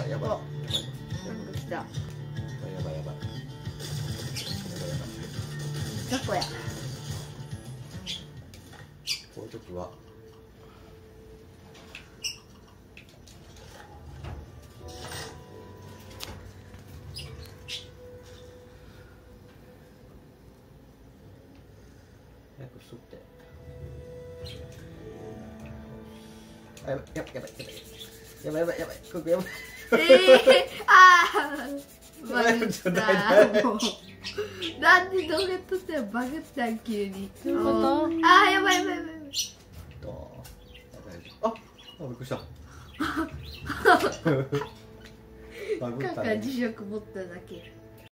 ばいやばいやばい来た。 やばいやばい。 タコや。 こういう時は早く吸って。あ、やばいやばいやばいやばいやばいやばいここやばい。 ああ。バグっちょっとた。 待ってもうなんで動画撮ってバグったん急に。 どういうこと？ ああやばいやばいやばい。 あ、びっくりした。バグったね。 カカ磁石持っただけ。